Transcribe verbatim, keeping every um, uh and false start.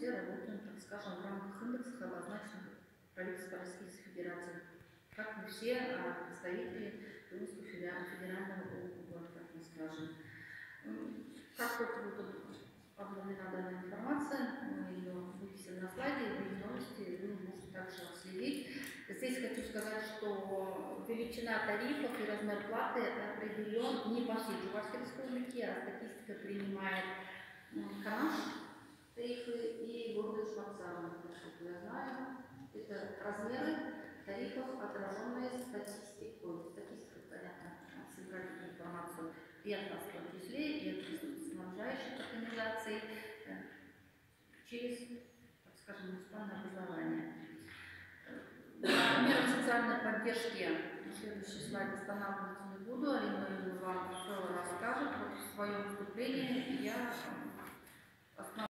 все работаем, так скажем, в рамках индексов, обозначенных правительством Российской Федерации. Как мы все а, представители Тульского федерального округа, так мы скажем. Как только будет обновлена данная информация, мы ее вывесим на слайде, и новости вы можете также следить. Здесь хочу сказать, что величина тарифов и размер платы определен не по всей Чувашской республике, а статистика принимает Канаш, тарифы и города Чебоксары. Насколько я знаю, это размеры тарифов, отраженные статистикой. Статистика, понятно, собирает информацию и от нас в том числе, и от снабжающих организаций через, так скажем, муниципальное образование. Меры социальной поддержки на следующий слайд останавливаться не буду, Алина Юрьевна вам все расскажет. Вот в своем выступлении я